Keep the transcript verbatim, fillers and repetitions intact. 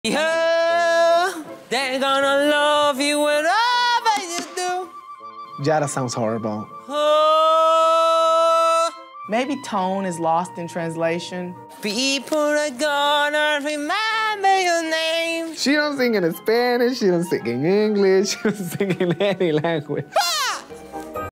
Yeah, they're gonna love you whatever you do. Yara sounds horrible. Oh, maybe tone is lost in translation. people are gonna remember your name. She don't sing in Spanish, she don't sing in English, she don't sing in any language.